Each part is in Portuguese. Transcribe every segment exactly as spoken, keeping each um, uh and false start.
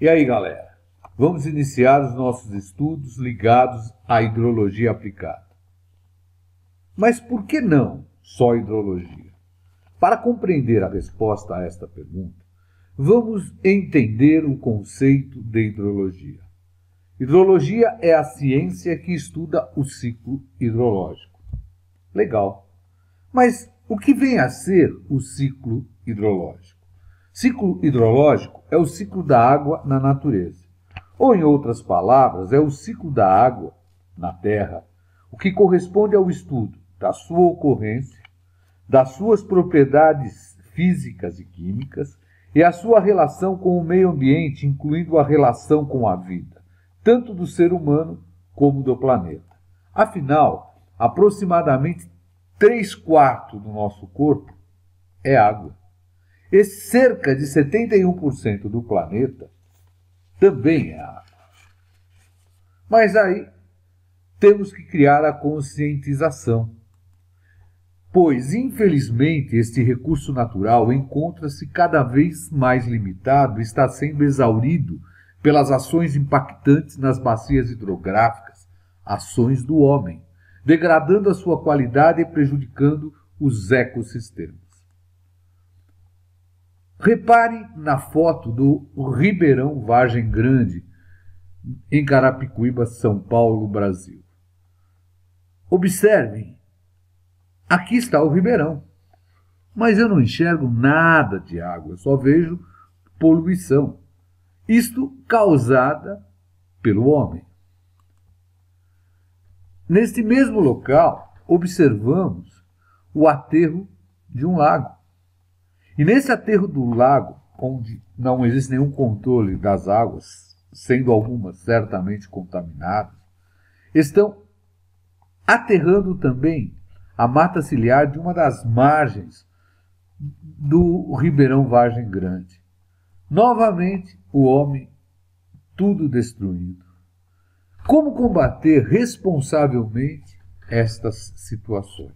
E aí, galera? Vamos iniciar os nossos estudos ligados à hidrologia aplicada. Mas por que não só hidrologia? Para compreender a resposta a esta pergunta, vamos entender o conceito de hidrologia. Hidrologia é a ciência que estuda o ciclo hidrológico. Legal. Mas o que vem a ser o ciclo hidrológico? Ciclo hidrológico é o ciclo da água na natureza. Ou, em outras palavras, é o ciclo da água na Terra, o que corresponde ao estudo da sua ocorrência, das suas propriedades físicas e químicas e a sua relação com o meio ambiente, incluindo a relação com a vida, tanto do ser humano como do planeta. Afinal, aproximadamente três quartos do nosso corpo é água. E cerca de setenta e um por cento do planeta também é água. Mas aí temos que criar a conscientização, pois, infelizmente, este recurso natural encontra-se cada vez mais limitado e está sendo exaurido pelas ações impactantes nas bacias hidrográficas, ações do homem, degradando a sua qualidade e prejudicando os ecossistemas. Repare na foto do Ribeirão Vargem Grande, em Carapicuíba, São Paulo, Brasil. Observem, aqui está o ribeirão, mas eu não enxergo nada de água, eu só vejo poluição. Isto causada pelo homem. Neste mesmo local, observamos o aterro de um lago. E nesse aterro do lago, onde não existe nenhum controle das águas, sendo algumas certamente contaminadas, estão aterrando também a mata ciliar de uma das margens do Ribeirão Vargem Grande. Novamente, o homem, tudo destruindo. Como combater responsavelmente estas situações?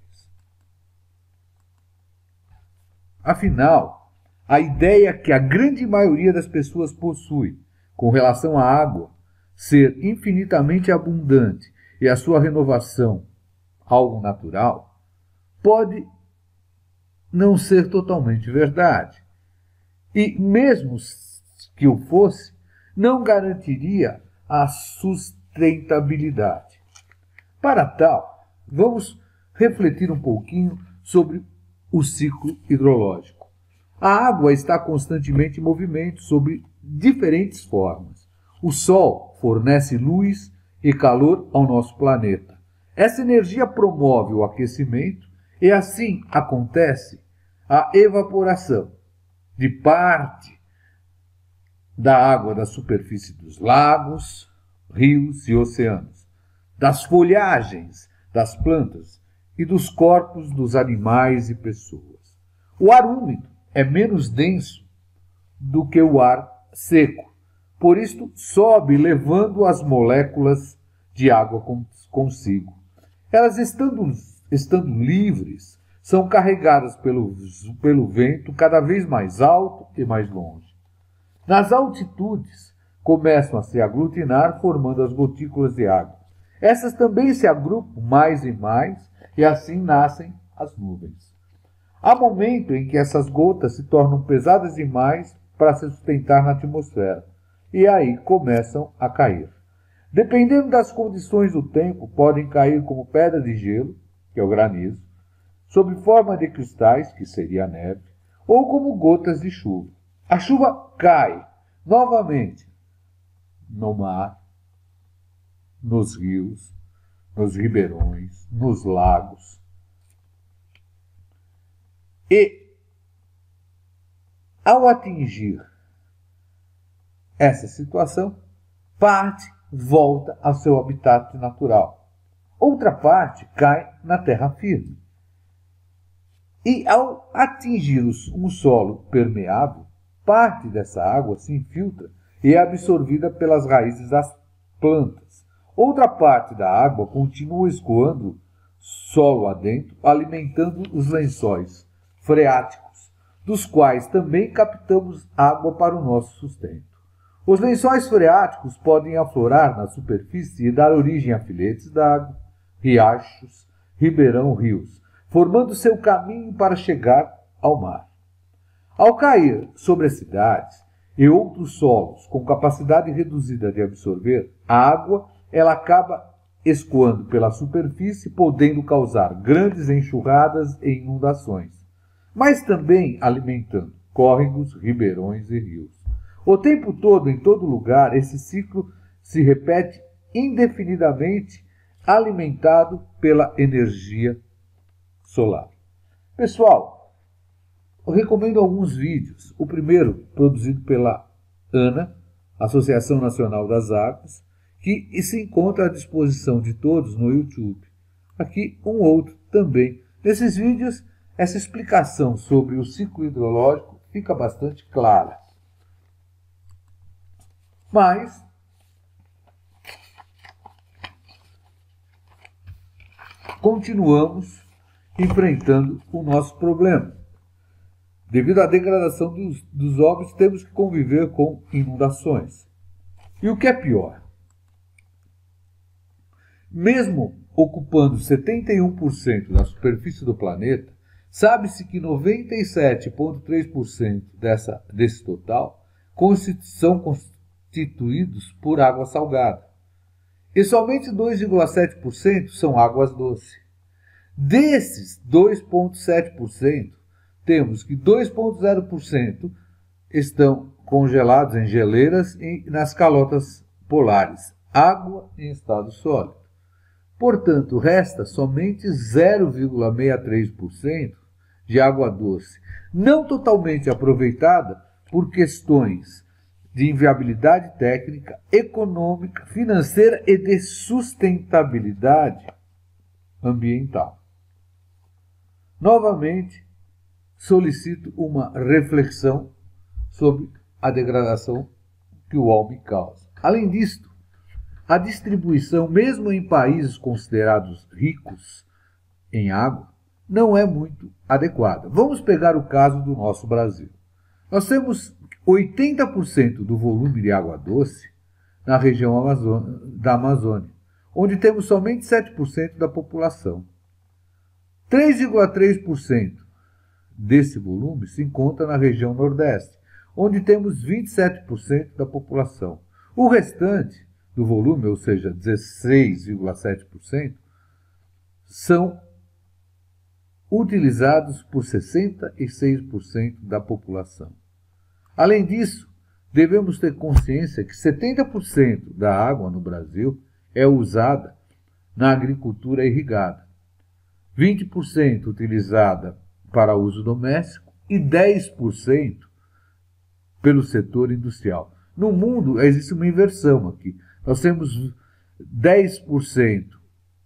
Afinal, a ideia que a grande maioria das pessoas possui com relação à água ser infinitamente abundante e a sua renovação algo natural, pode não ser totalmente verdade. E mesmo que o fosse, não garantiria a sustentabilidade. Para tal, vamos refletir um pouquinho sobre o ciclo hidrológico. A água está constantemente em movimento sob diferentes formas. O Sol fornece luz e calor ao nosso planeta. Essa energia promove o aquecimento e assim acontece a evaporação de parte da água da superfície dos lagos, rios e oceanos, das folhagens das plantas e dos corpos dos animais e pessoas. O ar úmido é menos denso do que o ar seco, por isso sobe levando as moléculas de água consigo. Elas, estando, estando livres, são carregadas pelo, pelo vento cada vez mais alto e mais longe. Nas altitudes, começam a se aglutinar, formando as gotículas de água. Essas também se agrupam mais e mais, e assim nascem as nuvens. Há momento em que essas gotas se tornam pesadas demais para se sustentar na atmosfera, e aí começam a cair. Dependendo das condições do tempo, podem cair como pedra de gelo, que é o granizo, sob forma de cristais, que seria a neve, ou como gotas de chuva. A chuva cai novamente no mar, nos rios, nos ribeirões, nos lagos. E, ao atingir essa situação, parte volta ao seu habitat natural. Outra parte cai na terra firme. E, ao atingir um solo permeável, parte dessa água se infiltra e é absorvida pelas raízes das plantas. Outra parte da água continua escoando solo adentro, alimentando os lençóis freáticos, dos quais também captamos água para o nosso sustento. Os lençóis freáticos podem aflorar na superfície e dar origem a filetes d'água, riachos, ribeirão, rios, formando seu caminho para chegar ao mar. Ao cair sobre as cidades e outros solos com capacidade reduzida de absorver, a água ela acaba escoando pela superfície, podendo causar grandes enxurradas e inundações, mas também alimentando córregos, ribeirões e rios. O tempo todo, em todo lugar, esse ciclo se repete indefinidamente, alimentado pela energia solar. Pessoal, eu recomendo alguns vídeos. O primeiro, produzido pela ANA, Associação Nacional das Águas, que se encontra à disposição de todos no YouTube. Aqui um outro também. Nesses vídeos, essa explicação sobre o ciclo hidrológico fica bastante clara. Mas continuamos enfrentando o nosso problema. Devido à degradação dos, dos óbitos, temos que conviver com inundações. E o que é pior? Mesmo ocupando setenta e um por cento da superfície do planeta, sabe-se que noventa e sete vírgula três por cento dessa, desse total são constituídos por água salgada. E somente dois vírgula sete por cento são águas doces. Desses dois vírgula sete por cento, temos que dois vírgula zero por cento estão congelados em geleiras e nas calotas polares, água em estado sólido. Portanto, resta somente zero vírgula sessenta e três por cento de água doce, não totalmente aproveitada por questões de inviabilidade técnica, econômica, financeira e de sustentabilidade ambiental. Novamente, solicito uma reflexão sobre a degradação que o homem causa. Além disto, a distribuição, mesmo em países considerados ricos em água, não é muito adequada. Vamos pegar o caso do nosso Brasil. Nós temos oitenta por cento do volume de água doce na região da Amazônia, onde temos somente sete por cento da população. três vírgula três por cento desse volume se encontra na região Nordeste, onde temos vinte e sete por cento da população. O restante do volume, ou seja, dezesseis vírgula sete por cento, são utilizados por sessenta e seis por cento da população. Além disso, devemos ter consciência que setenta por cento da água no Brasil é usada na agricultura irrigada, vinte por cento utilizada para uso doméstico e dez por cento pelo setor industrial. No mundo, existe uma inversão aqui. Nós temos dez por cento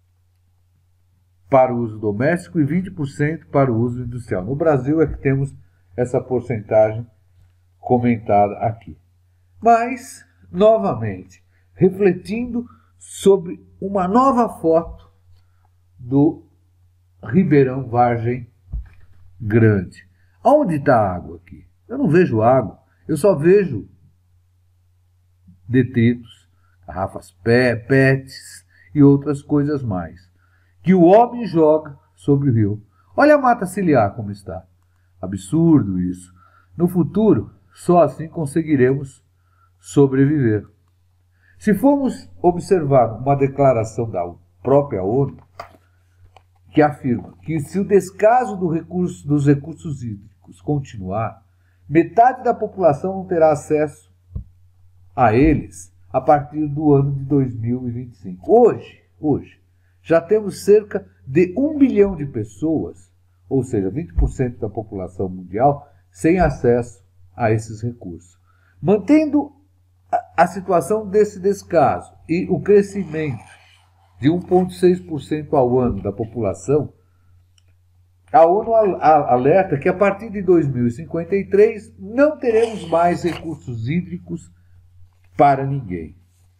para o uso doméstico e vinte por cento para o uso industrial. No Brasil é que temos essa porcentagem comentada aqui. Mas, novamente, refletindo sobre uma nova foto do Ribeirão Vargem Grande. Onde está a água aqui? Eu não vejo água, eu só vejo detritos, garrafas P E Ts e outras coisas mais, que o homem joga sobre o rio. Olha a mata ciliar como está. Absurdo isso. No futuro, só assim conseguiremos sobreviver. Se formos observar uma declaração da própria ONU, que afirma que se o descaso do recurso, dos recursos hídricos continuar, metade da população não terá acesso a eles a partir do ano de dois mil e vinte e cinco. Hoje, hoje, já temos cerca de um bilhão de pessoas, ou seja, vinte por cento da população mundial, sem acesso a esses recursos. Mantendo a, a situação desse descaso e o crescimento de um vírgula seis por cento ao ano da população, a ONU alerta que a partir de dois mil e cinquenta e três não teremos mais recursos hídricos para ninguém.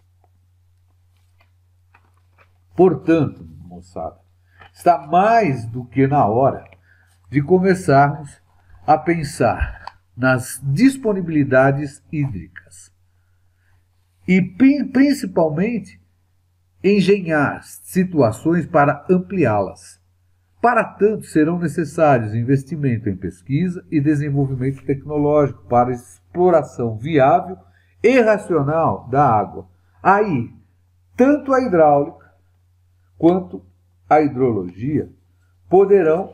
Portanto, moçada, está mais do que na hora de começarmos a pensar nas disponibilidades hídricas. e principalmente engenhar situações para ampliá-las. Para tanto, serão necessários investimento em pesquisa e desenvolvimento tecnológico para exploração viável e racional da água. Aí, tanto a hidráulica quanto a hidrologia poderão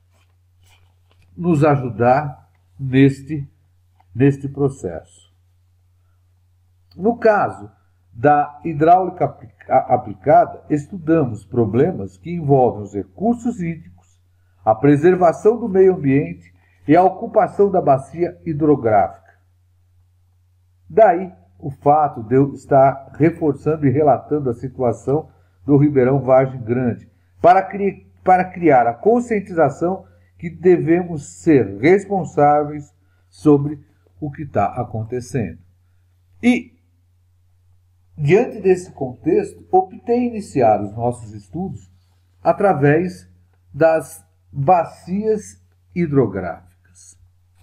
nos ajudar neste, neste processo. No caso da hidráulica aplicada, estudamos problemas que envolvem os recursos hídricos, a preservação do meio ambiente e a ocupação da bacia hidrográfica. Daí o fato de eu estar reforçando e relatando a situação do Ribeirão Vargem Grande, para, cri para criar a conscientização que devemos ser responsáveis sobre o que está acontecendo. E, diante desse contexto, optei iniciar os nossos estudos através das bacias hidrográficas.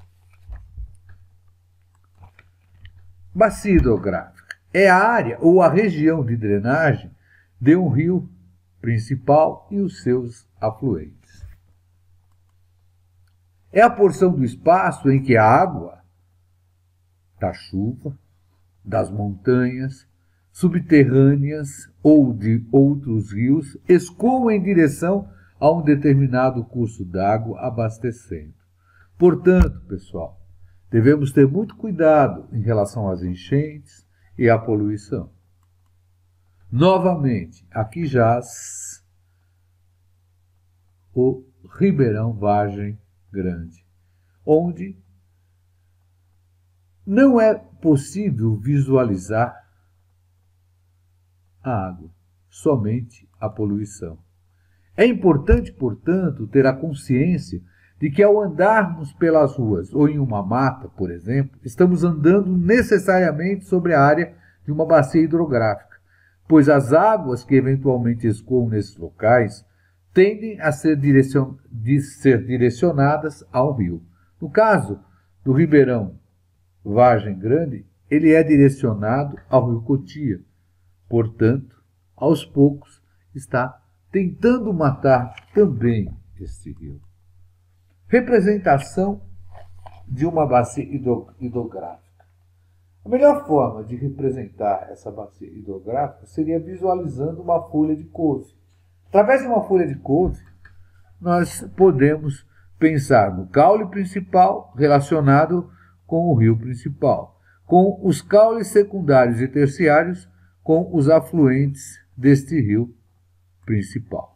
Bacia hidrográfica é a área ou a região de drenagem de um rio principal e os seus afluentes. É a porção do espaço em que a água da chuva, das montanhas, subterrâneas ou de outros rios escoam em direção a um determinado curso d'água abastecendo. Portanto, pessoal, devemos ter muito cuidado em relação às enchentes e à poluição. Novamente, aqui jaz o Ribeirão Vargem Grande, onde não é possível visualizar a água, somente a poluição. É importante, portanto, ter a consciência de que ao andarmos pelas ruas ou em uma mata, por exemplo, estamos andando necessariamente sobre a área de uma bacia hidrográfica, pois as águas que eventualmente escoam nesses locais tendem a ser, direcion... de ser direcionadas ao rio. No caso do Ribeirão Vargem Grande, ele é direcionado ao rio Cotia. Portanto, aos poucos, está tentando matar também este rio. Representação de uma bacia hidrográfica. A melhor forma de representar essa bacia hidrográfica seria visualizando uma folha de couve. Através de uma folha de couve, nós podemos pensar no caule principal relacionado com o rio principal, com os caules secundários e terciários com os afluentes deste rio principal.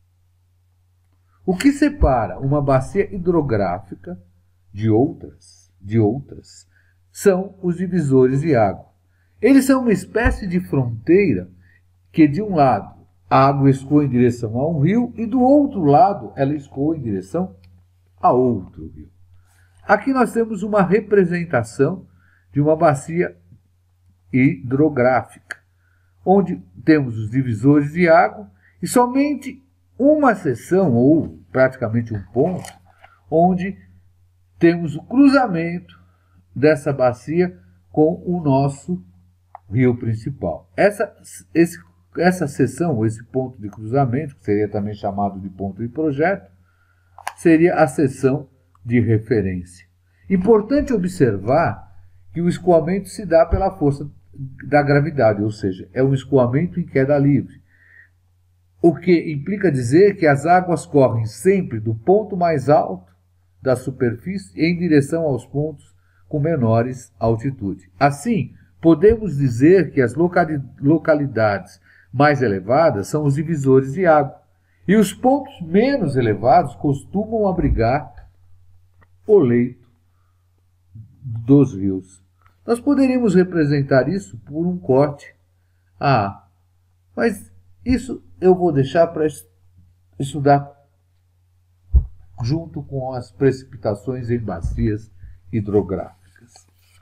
O que separa uma bacia hidrográfica de outras, de outras são os divisores de água. Eles são uma espécie de fronteira que, de um lado, a água escoa em direção a um rio e, do outro lado, ela escoa em direção a outro rio. Aqui nós temos uma representação de uma bacia hidrográfica, onde temos os divisores de água e somente uma seção, ou praticamente um ponto, onde temos o cruzamento dessa bacia com o nosso rio principal. Essa, esse, essa seção, ou esse ponto de cruzamento, que seria também chamado de ponto de projeto, seria a seção de referência. Importante observar que o escoamento se dá pela força da gravidade, ou seja, é um escoamento em queda livre, o que implica dizer que as águas correm sempre do ponto mais alto da superfície em direção aos pontos com menores altitude. Assim, podemos dizer que as localidades mais elevadas são os divisores de água, e os pontos menos elevados costumam abrigar o leito dos rios. Nós poderíamos representar isso por um corte A, mas isso eu vou deixar para estudar junto com as precipitações em bacias hidrográficas.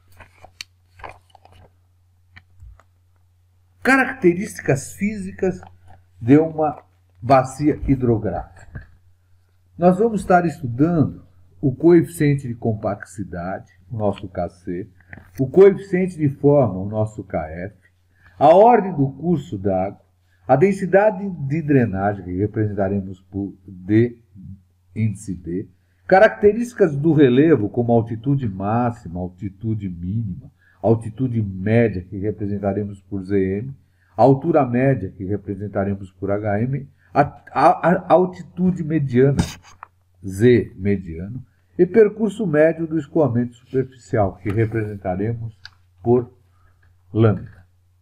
Características físicas de uma bacia hidrográfica. Nós vamos estar estudando o coeficiente de compaxidade, o nosso K C, o coeficiente de forma, o nosso K F, a ordem do curso d'água, a densidade de drenagem, que representaremos por D, índice D, características do relevo, como altitude máxima, altitude mínima, altitude média, que representaremos por Z M, a altura média, que representaremos por H M, a, a, a altitude mediana, Z mediano, e percurso médio do escoamento superficial, que representaremos por lambda.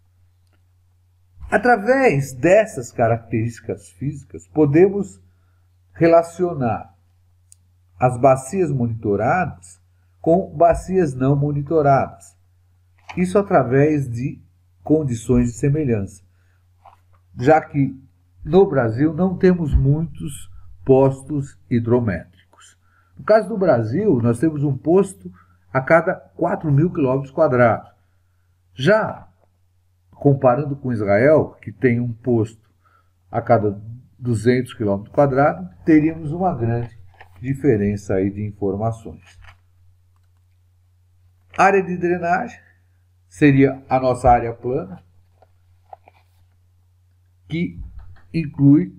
Através dessas características físicas, podemos relacionar as bacias monitoradas com bacias não monitoradas. Isso através de condições de semelhança, já que no Brasil não temos muitos postos hidrométricos. No caso do Brasil, nós temos um posto a cada quatro mil quilômetros quadrados. Já comparando com Israel, que tem um posto a cada duzentos quilômetros quadrados, teríamos uma grande diferença aí de informações. Área de drenagem seria a nossa área plana, que inclui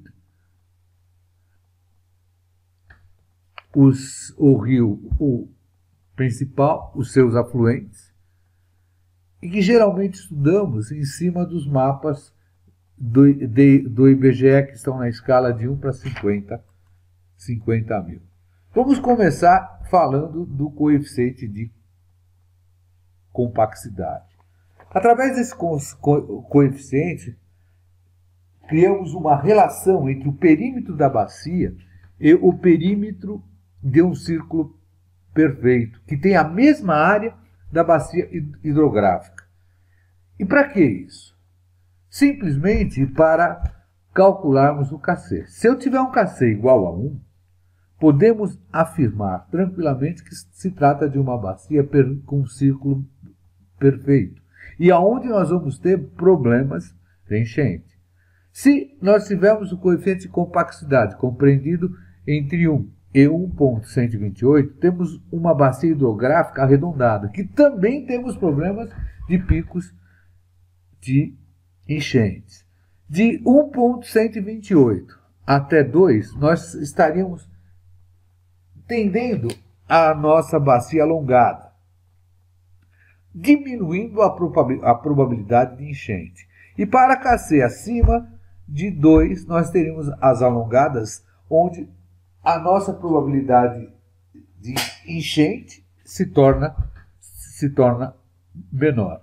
os, o rio o principal, os seus afluentes, e que geralmente estudamos em cima dos mapas do, de, do I B G E, que estão na escala de um para cinquenta, cinquenta mil. Vamos começar falando do coeficiente de compaxidade. Através desse co co coeficiente, criamos uma relação entre o perímetro da bacia e o perímetro de um círculo perfeito, que tem a mesma área da bacia hidrográfica. E para que isso? Simplesmente para calcularmos o K C. Se eu tiver um K C igual a um, podemos afirmar tranquilamente que se trata de uma bacia com um círculo perfeito, e aonde nós vamos ter problemas de enchente. Se nós tivermos o coeficiente de compaxidade compreendido entre um e um ponto cento e vinte e oito, temos uma bacia hidrográfica arredondada, que também temos problemas de picos de enchentes. De um ponto cento e vinte e oito até dois, nós estaríamos tendendo a nossa bacia alongada, diminuindo a probabilidade de enchente. E para K C acima de dois, nós teríamos as alongadas, onde a nossa probabilidade de enchente se torna, se torna menor.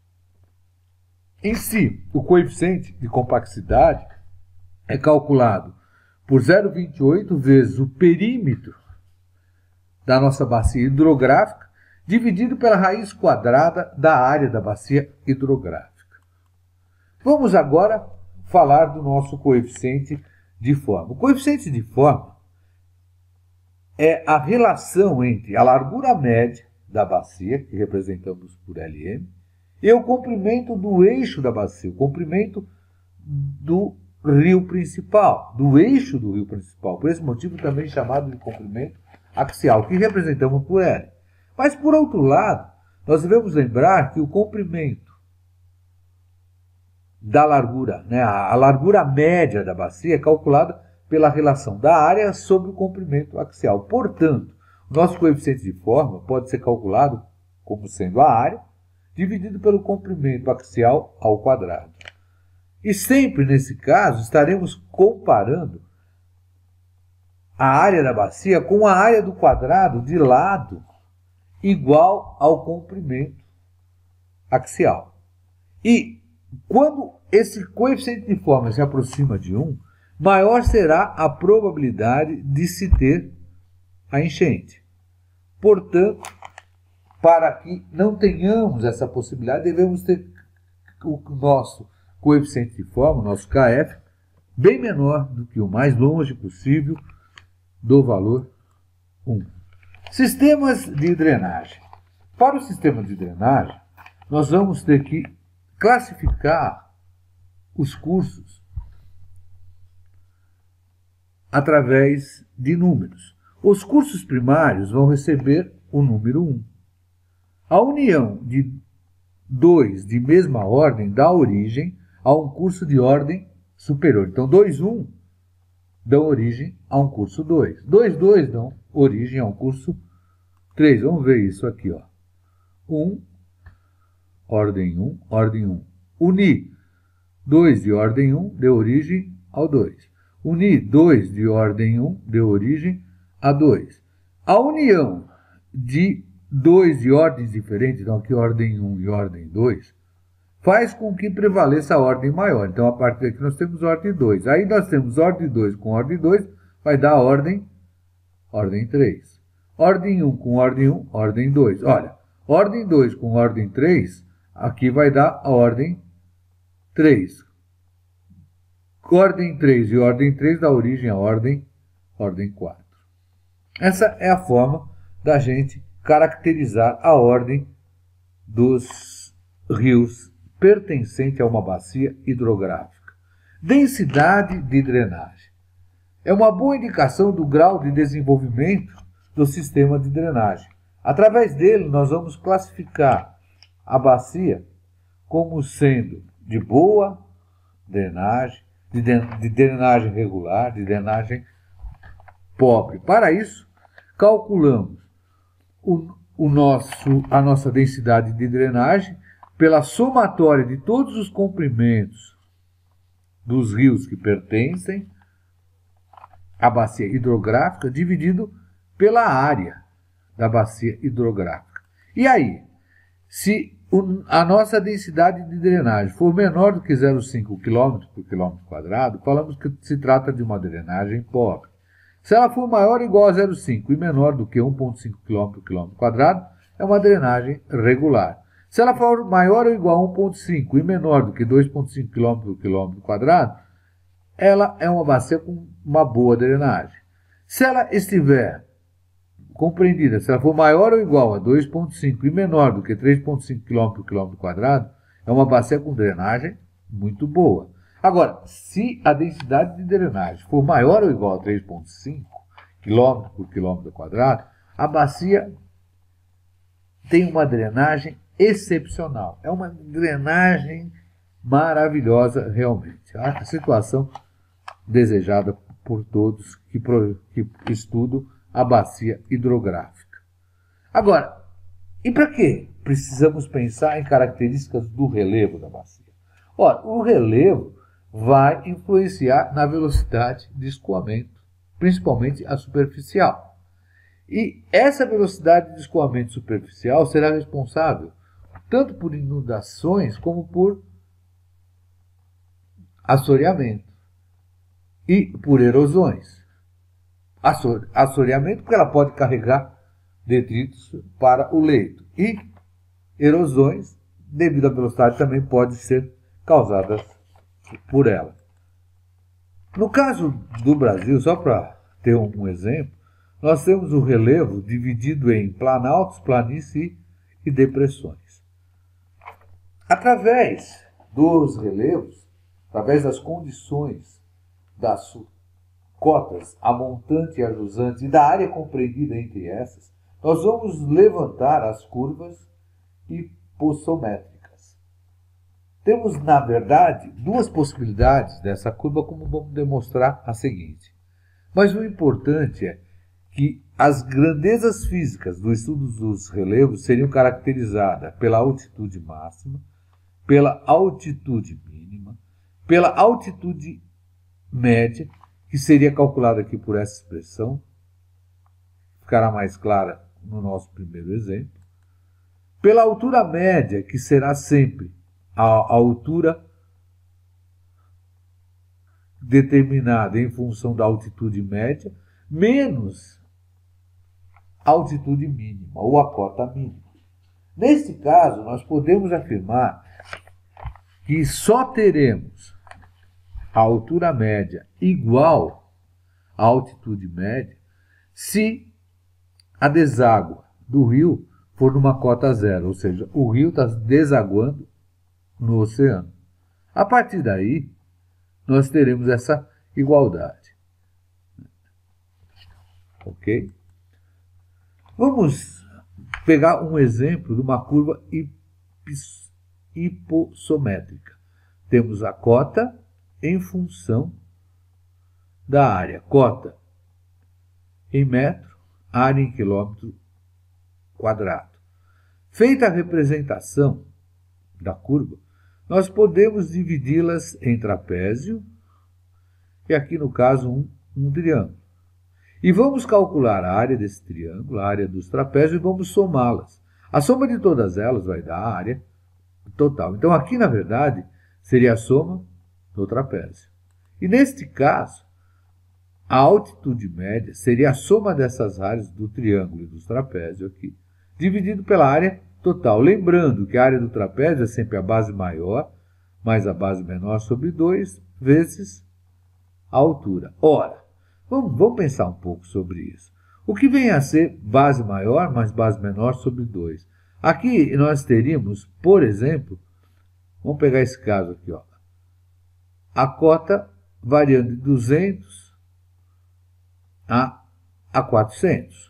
Em si, o coeficiente de compaxidade é calculado por zero vírgula vinte e oito vezes o perímetro da nossa bacia hidrográfica, dividido pela raiz quadrada da área da bacia hidrográfica. Vamos agora falar do nosso coeficiente de forma. O coeficiente de forma é a relação entre a largura média da bacia, que representamos por L M, e o comprimento do eixo da bacia, o comprimento do rio principal, do eixo do rio principal, por esse motivo também chamado de comprimento axial, que representamos por L. Mas, por outro lado, nós devemos lembrar que o comprimento da largura, né, a largura média da bacia é calculada pela relação da área sobre o comprimento axial. Portanto, o nosso coeficiente de forma pode ser calculado como sendo a área dividido pelo comprimento axial ao quadrado. E sempre, nesse caso, estaremos comparando a área da bacia com a área do quadrado de lado igual ao comprimento axial. E quando esse coeficiente de forma se aproxima de um, maior será a probabilidade de se ter a enchente. Portanto, para que não tenhamos essa possibilidade, devemos ter o nosso coeficiente de forma, o nosso K F, bem menor do que o mais longe possível do valor um. Sistemas de drenagem. Para o sistema de drenagem, nós vamos ter que classificar os cursos através de números. Os cursos primários vão receber o número um. A união de dois de mesma ordem dá origem a um curso de ordem superior. Então, dois, um dão origem a um curso dois. dois, dois dão origem a um curso três. Vamos ver isso aqui, ó. um, ordem um, ordem um. Unir dois de ordem um deu origem ao dois. Unir dois de ordem um deu origem a dois. A união de dois de ordens diferentes, então aqui ordem um e ordem dois, faz com que prevaleça a ordem maior. Então, a partir daqui nós temos ordem dois. Aí nós temos ordem dois com ordem dois, vai dar a ordem, ordem três. Ordem um com ordem um, ordem dois. Olha, ordem dois com ordem três, aqui vai dar a ordem três. Ordem três e ordem três dá origem à ordem, ordem quatro. Essa é a forma da gente caracterizar a ordem dos rios pertencente a uma bacia hidrográfica. Densidade de drenagem. É uma boa indicação do grau de desenvolvimento do sistema de drenagem. Através dele, nós vamos classificar a bacia como sendo de boa drenagem, de, de drenagem regular, de drenagem pobre. Para isso, calculamos o, o nosso, a nossa densidade de drenagem pela somatória de todos os comprimentos dos rios que pertencem à bacia hidrográfica, dividido pela área da bacia hidrográfica. E aí, se a nossa densidade de drenagem for menor do que zero vírgula cinco quilômetros por quilômetro quadrado, falamos que se trata de uma drenagem pobre. Se ela for maior ou igual a zero vírgula cinco e menor do que um vírgula cinco quilômetros por quilômetro quadrado, é uma drenagem regular. Se ela for maior ou igual a um vírgula cinco e menor do que dois vírgula cinco quilômetros por quilômetro quadrado, ela é uma bacia com uma boa drenagem. Se ela estiver compreendida, se ela for maior ou igual a dois vírgula cinco e menor do que três vírgula cinco quilômetros por quilômetro quadrado, é uma bacia com drenagem muito boa. Agora, se a densidade de drenagem for maior ou igual a três vírgula cinco quilômetros por quilômetro quadrado, a bacia tem uma drenagem excepcional. É uma drenagem maravilhosa, realmente. A situação desejada por todos que, que estudam a bacia hidrográfica. Agora, e para quê? Precisamos pensar em características do relevo da bacia. Ora, o relevo vai influenciar na velocidade de escoamento, principalmente a superficial. E essa velocidade de escoamento superficial será responsável tanto por inundações como por assoreamento e por erosões. Assoreamento porque ela pode carregar detritos para o leito, e erosões devido à velocidade também podem ser causadas por ela. No caso do Brasil, só para ter um exemplo, nós temos o relevo dividido em planaltos, planícies e depressões. Através dos relevos, através das condições das cotas, a montante e a jusante, e da área compreendida entre essas, nós vamos levantar as curvas hipossométricas. Temos, na verdade, duas possibilidades dessa curva, como vamos demonstrar a seguinte. Mas o importante é que as grandezas físicas do estudo dos relevos seriam caracterizadas pela altitude máxima, pela altitude mínima, pela altitude média, que seria calculada aqui por essa expressão, ficará mais clara no nosso primeiro exemplo, pela altura média, que será sempre a, a altura determinada em função da altitude média, menos a altitude mínima, ou a cota mínima. Neste caso, nós podemos afirmar que só teremos a altura média igual à altitude média se a deságua do rio for numa cota zero, ou seja, o rio está desaguando no oceano. A partir daí, nós teremos essa igualdade. Ok? Vamos pegar um exemplo de uma curva hipossométrica. Temos a cota em função da área. Cota em metro, área em quilômetro quadrado. Feita a representação da curva, nós podemos dividi-las em trapézio e aqui no caso um, um triângulo. E vamos calcular a área desse triângulo, a área dos trapézios, e vamos somá-las. A soma de todas elas vai dar a área total. Então aqui, na verdade, seria a soma do trapézio. E neste caso, a altitude média seria a soma dessas áreas do triângulo e dos trapézios aqui, dividido pela área total. Lembrando que a área do trapézio é sempre a base maior, mais a base menor sobre dois, vezes a altura. Ora, vamos, vamos pensar um pouco sobre isso. O que vem a ser base maior mais base menor sobre dois? Aqui nós teríamos, por exemplo, vamos pegar esse caso aqui, ó, a cota variando de duzentos a, a quatrocentos.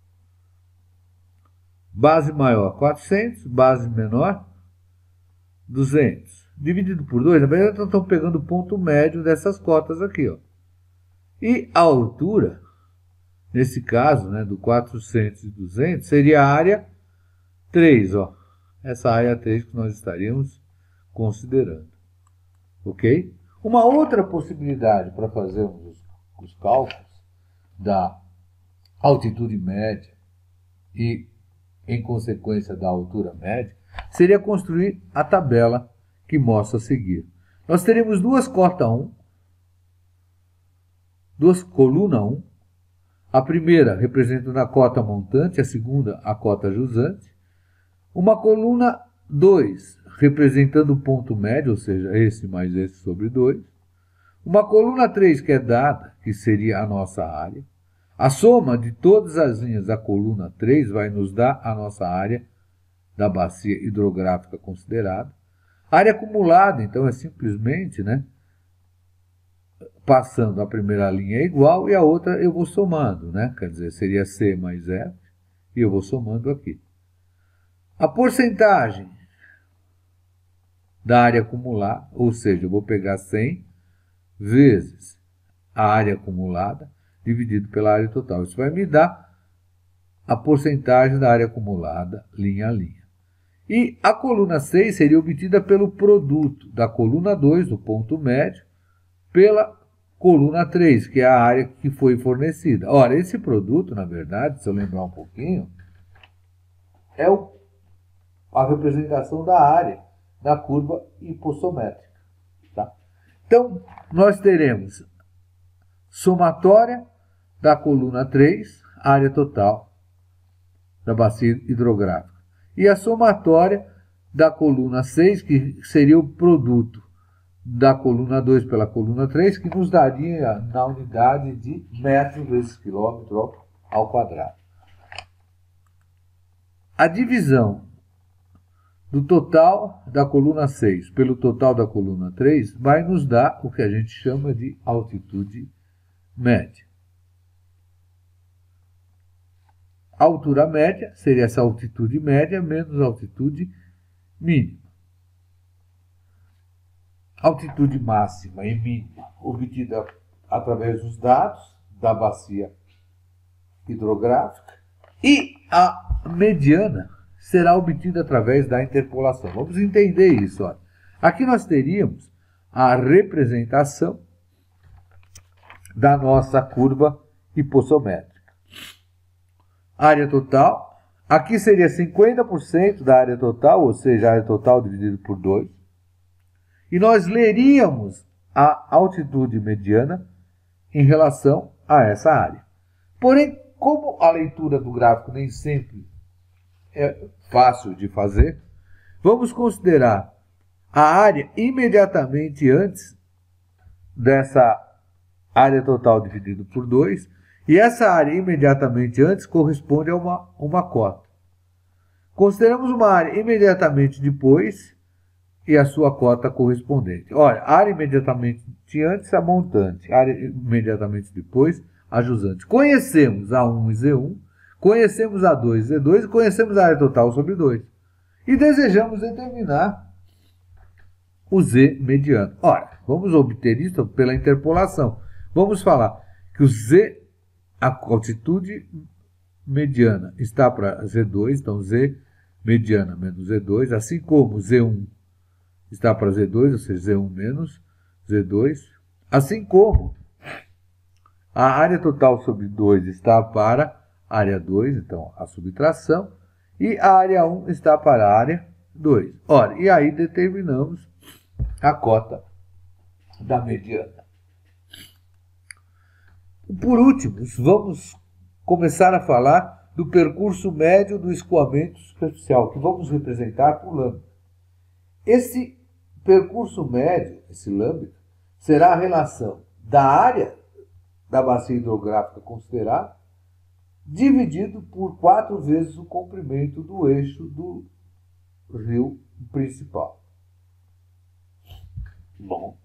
Base maior, quatrocentos, base menor, duzentos. Dividido por dois, na verdade, nós estamos pegando o ponto médio dessas cotas aqui, ó. E a altura, nesse caso, né, do quatrocentos e duzentos, seria a área três, ó. Essa área três que nós estaríamos considerando. Ok? Uma outra possibilidade para fazermos os, os cálculos da altitude média e, em consequência, da altura média, seria construir a tabela que mostra a seguir. Nós teremos duas cotas um, duas colunas um, a primeira representando a cota montante, a segunda a cota jusante, uma coluna dois representando o ponto médio, ou seja, esse mais esse sobre dois, uma coluna três que é dada, que seria a nossa área. A soma de todas as linhas da coluna três vai nos dar a nossa área da bacia hidrográfica considerada. A área acumulada, então, é simplesmente, né, passando a primeira linha é igual e a outra eu vou somando, né? Quer dizer, seria C mais F e eu vou somando aqui. A porcentagem da área acumulada, ou seja, eu vou pegar cem vezes a área acumulada dividido pela área total. Isso vai me dar a porcentagem da área acumulada linha a linha. E a coluna seis seria obtida pelo produto da coluna dois, do ponto médio, pela coluna três, que é a área que foi fornecida. Ora, esse produto, na verdade, se eu lembrar um pouquinho, é o, a representação da área da curva hipossométrica. Tá? Então, nós teremos somatória da coluna três, área total da bacia hidrográfica. E a somatória da coluna seis, que seria o produto da coluna dois pela coluna três, que nos daria na unidade de metro vezes quilômetro ao quadrado. A divisão do total da coluna seis pelo total da coluna três vai nos dar o que a gente chama de altitude média. A altura média seria essa altitude média menos a altitude mínima. Altitude máxima e mínima obtida através dos dados da bacia hidrográfica e a mediana será obtida através da interpolação. Vamos entender isso. Olha. Aqui nós teríamos a representação da nossa curva hipossométrica. Área total, aqui seria cinquenta por cento da área total, ou seja, a área total dividido por dois. E nós leríamos a altitude mediana em relação a essa área. Porém, como a leitura do gráfico nem sempre é fácil de fazer, vamos considerar a área imediatamente antes dessa área total dividido por dois, e essa área imediatamente antes corresponde a uma, uma cota. Consideramos uma área imediatamente depois e a sua cota correspondente. Olha, área imediatamente antes, a montante. Área imediatamente depois, a jusante. Conhecemos A um e Z um, conhecemos A dois e Z dois e conhecemos a área total sobre dois. E desejamos determinar o Z mediano. Ora, vamos obter isso pela interpolação. Vamos falar que o Z, a altitude mediana está para Z dois, então Z mediana menos Z dois, assim como Z um está para Z dois, ou seja, Z um menos Z dois, assim como a área total sobre dois está para área dois, então a subtração, e a área um está para a área dois. Ora, e aí determinamos a cota da mediana. Por último, vamos começar a falar do percurso médio do escoamento superficial, que vamos representar por lambda. Esse percurso médio, esse lambda, será a relação da área da bacia hidrográfica considerada dividido por quatro vezes o comprimento do eixo do rio principal. Bom,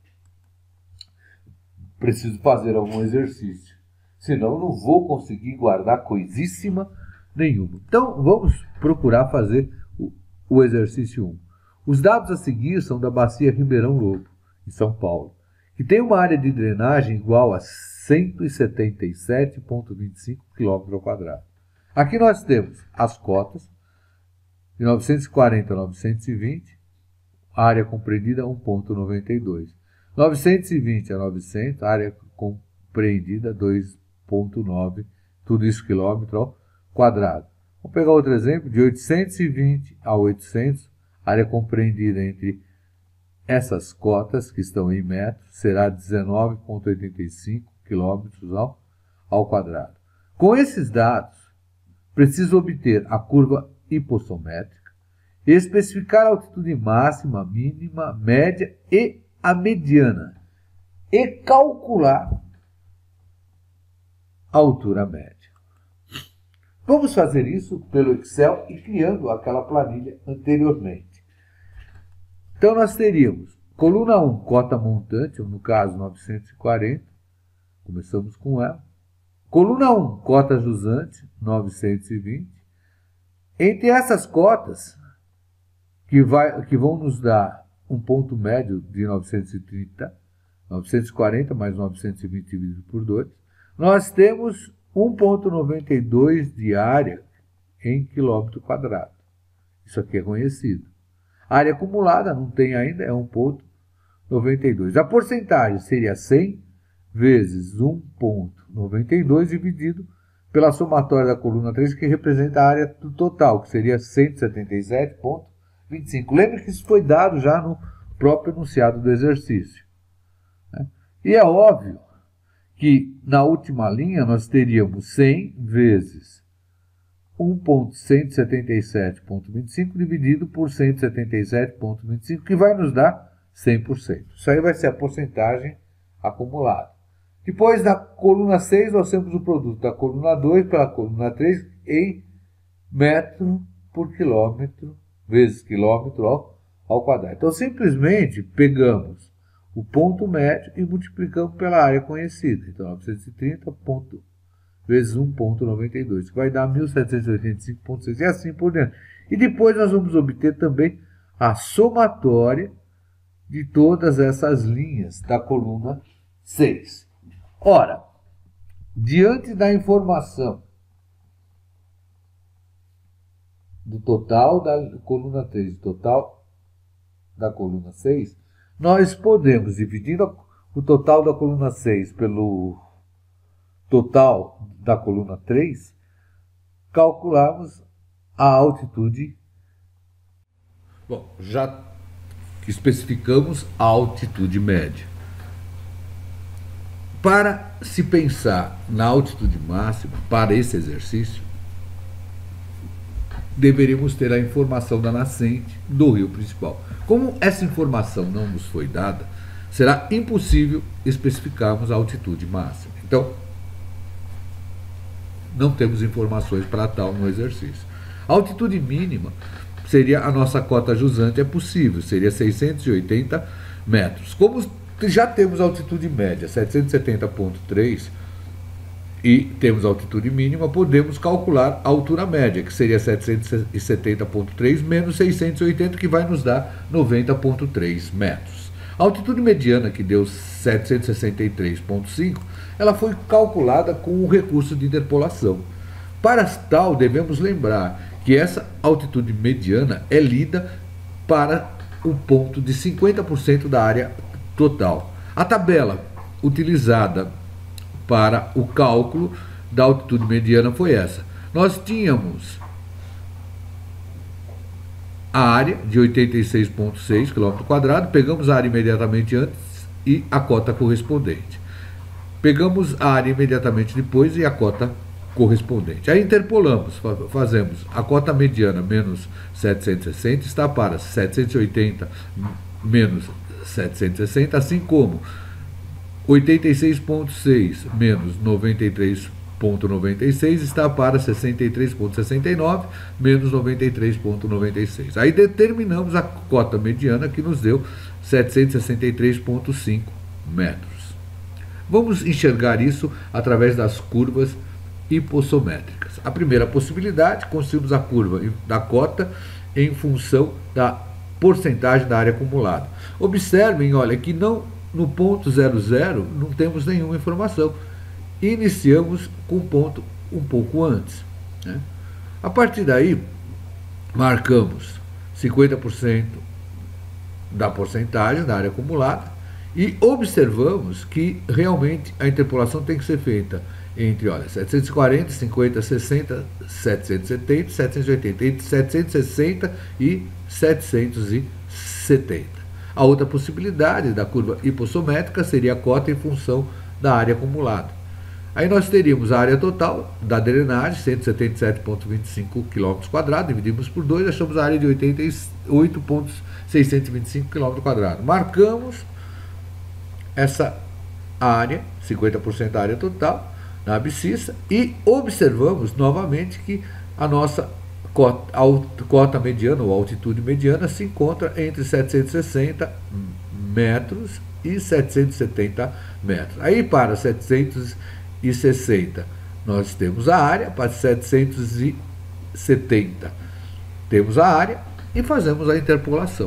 preciso fazer algum exercício, senão não vou conseguir guardar coisíssima nenhuma. Então, vamos procurar fazer o, o exercício um. Os dados a seguir são da bacia Ribeirão Lobo, em São Paulo, que tem uma área de drenagem igual a cento e setenta e sete vírgula vinte e cinco quilômetros ao quadrado. Aqui nós temos as cotas, de novecentos e quarenta a novecentos e vinte, área compreendida um vírgula noventa e dois. novecentos e vinte a novecentos, área compreendida dois vírgula nove, tudo isso quilômetro ao quadrado. Vamos pegar outro exemplo, de oitocentos e vinte a oitocentos, área compreendida entre essas cotas, que estão em metros, será dezenove vírgula oitenta e cinco quilômetros ao, ao quadrado. Com esses dados, preciso obter a curva hipossométrica, especificar a altitude máxima, mínima, média e a mediana, e calcular a altura média. Vamos fazer isso pelo Excel e criando aquela planilha anteriormente. Então, nós teríamos coluna um, cota montante, ou no caso novecentos e quarenta, começamos com ela. Coluna um, cota jusante, novecentos e vinte. Entre essas cotas, que, vai, que vão nos dar um ponto médio de novecentos e trinta, novecentos e quarenta mais novecentos e vinte dividido por dois, nós temos um vírgula noventa e dois de área em quilômetro quadrado. Isso aqui é conhecido. A área acumulada não tem ainda, é um vírgula noventa e dois. A porcentagem seria cem vezes um vírgula noventa e dois dividido pela somatória da coluna três, que representa a área total, que seria cento e setenta e sete vírgula vinte e cinco. Lembre que isso foi dado já no próprio enunciado do exercício. E é óbvio que na última linha nós teríamos cem vezes um vírgula cento e setenta e sete vírgula vinte e cinco dividido por cento e setenta e sete vírgula vinte e cinco, que vai nos dar cem por cento. Isso aí vai ser a porcentagem acumulada. Depois, da coluna seis, nós temos o produto da coluna dois pela coluna três em metro por quilômetro vezes quilômetro ao, ao quadrado. Então, simplesmente pegamos o ponto médio e multiplicamos pela área conhecida. Então, novecentos e trinta ponto, vezes um vírgula noventa e dois, que vai dar mil setecentos e oitenta e cinco vírgula seis, e assim por diante. E depois nós vamos obter também a somatória de todas essas linhas da coluna seis. Ora, diante da informação do total da coluna três e total da coluna seis, nós podemos, dividindo o total da coluna seis pelo total da coluna três, calcularmos a altitude. Bom, já especificamos a altitude média. Para se pensar na altitude máxima, para esse exercício, deveríamos ter a informação da nascente do rio principal. Como essa informação não nos foi dada, será impossível especificarmos a altitude máxima. Então, não temos informações para tal no exercício. A altitude mínima seria a nossa cota jusante, é possível, seria seiscentos e oitenta metros. Como já temos a altitude média, setecentos e setenta vírgula três, e temos a altitude mínima, podemos calcular a altura média, que seria setecentos e setenta vírgula três menos seiscentos e oitenta, que vai nos dar noventa vírgula três metros. A altitude mediana, que deu setecentos e sessenta e três vírgula cinco, ela foi calculada com o recurso de interpolação. Para tal, devemos lembrar que essa altitude mediana é lida para o ponto de cinquenta por cento da área total. A tabela utilizada para o cálculo da altitude mediana foi essa. Nós tínhamos a área de oitenta e seis vírgula seis quilômetros quadrados, pegamos a área imediatamente antes e a cota correspondente. Pegamos a área imediatamente depois e a cota correspondente. Aí interpolamos, fazemos a cota mediana menos setecentos e sessenta está para setecentos e oitenta menos setecentos e sessenta, assim como oitenta e seis vírgula seis menos noventa e três vírgula noventa e seis está para sessenta e três vírgula sessenta e nove menos noventa e três vírgula noventa e seis. Aí determinamos a cota mediana, que nos deu setecentos e sessenta e três vírgula cinco metros. Vamos enxergar isso através das curvas hipossométricas. A primeira possibilidade, construímos a curva da cota em função da porcentagem da área acumulada. Observem, olha, que não, no ponto zero zero não temos nenhuma informação. Iniciamos com um ponto um pouco antes, né? A partir daí, marcamos cinquenta por cento da porcentagem da área acumulada e observamos que realmente a interpolação tem que ser feita entre, olha, setecentos e quarenta, cinquenta, sessenta, setecentos e setenta, setecentos e oitenta, entre setecentos e sessenta e setecentos e setenta. A outra possibilidade da curva hipossométrica seria a cota em função da área acumulada. Aí nós teríamos a área total da drenagem, cento e setenta e sete vírgula vinte e cinco quilômetros quadrados, dividimos por dois, achamos a área de oitenta e oito vírgula seiscentos e vinte e cinco quilômetros quadrados. Marcamos essa área, cinquenta por cento da área total, na abscissa, e observamos novamente que a nossa cota, a cota mediana, ou altitude mediana, se encontra entre setecentos e sessenta metros e setecentos e setenta metros. Aí para setecentos e sessenta nós temos a área, para setecentos e setenta temos a área e fazemos a interpolação.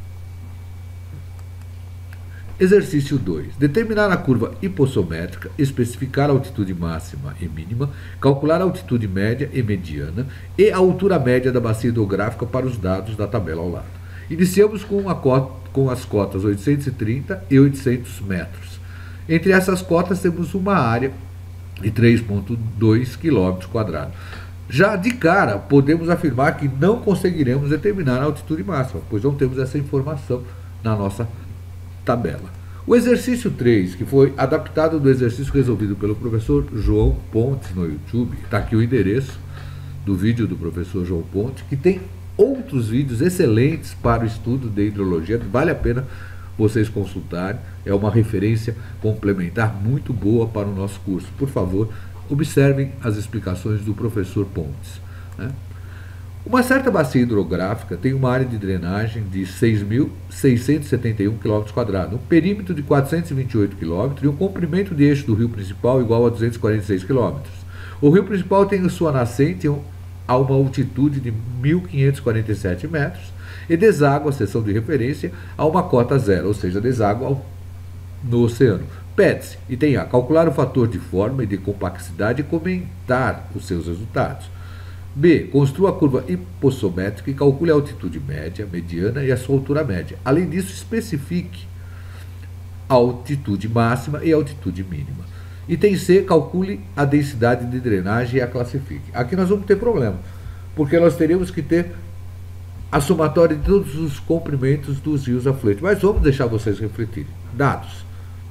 Exercício dois. Determinar a curva hipossométrica, especificar a altitude máxima e mínima, calcular a altitude média e mediana e a altura média da bacia hidrográfica para os dados da tabela ao lado. Iniciamos com, a cota, com as cotas oitocentos e trinta e oitocentos metros. Entre essas cotas temos uma área de três vírgula dois quilômetros quadrados. Já de cara, podemos afirmar que não conseguiremos determinar a altitude máxima, pois não temos essa informação na nossa tabela. O exercício três, que foi adaptado do exercício resolvido pelo professor João Pontes no YouTube, está aqui o endereço do vídeo do professor João Pontes, que tem outros vídeos excelentes para o estudo de hidrologia, vale a pena vocês consultarem, é uma referência complementar muito boa para o nosso curso. Por favor, observem as explicações do professor Pontes, né? Uma certa bacia hidrográfica tem uma área de drenagem de seis mil seiscentos e setenta e um quilômetros quadrados, um perímetro de quatrocentos e vinte e oito quilômetros e um comprimento de eixo do rio principal igual a duzentos e quarenta e seis quilômetros. O rio principal tem sua nascente a uma altitude de mil quinhentos e quarenta e sete metros e deságua, a seção de referência, a uma cota zero, ou seja, deságua no oceano. Pede-se, e tem a calcular o fator de forma e de compacidade e comentar os seus resultados. B. Construa a curva hipossométrica e calcule a altitude média, mediana e a sua altura média. Além disso, especifique a altitude máxima e a altitude mínima. Item C. Calcule a densidade de drenagem e a classifique. Aqui nós vamos ter problema, porque nós teríamos que ter a somatória de todos os comprimentos dos rios afluentes. Mas vamos deixar vocês refletirem. Dados.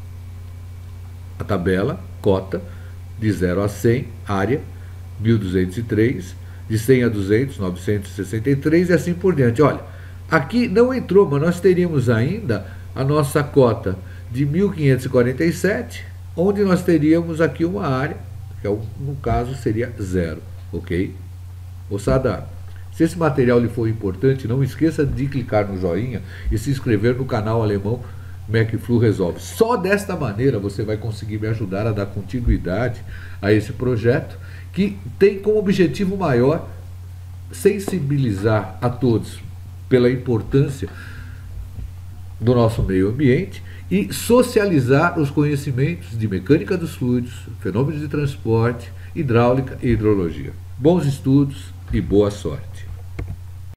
A tabela, cota, de zero a cem, área, mil duzentos e três, de cem a duzentos, novecentos e sessenta e três e assim por diante. Olha, aqui não entrou, mas nós teríamos ainda a nossa cota de mil quinhentos e quarenta e sete, onde nós teríamos aqui uma área, que no caso seria zero, ok? Moçada, se esse material lhe for importante, não esqueça de clicar no joinha e se inscrever no canal Alemão MecFlu resolve. Só desta maneira você vai conseguir me ajudar a dar continuidade a esse projeto, que tem como objetivo maior sensibilizar a todos pela importância do nosso meio ambiente e socializar os conhecimentos de mecânica dos fluidos, fenômenos de transporte, hidráulica e hidrologia. Bons estudos e boa sorte!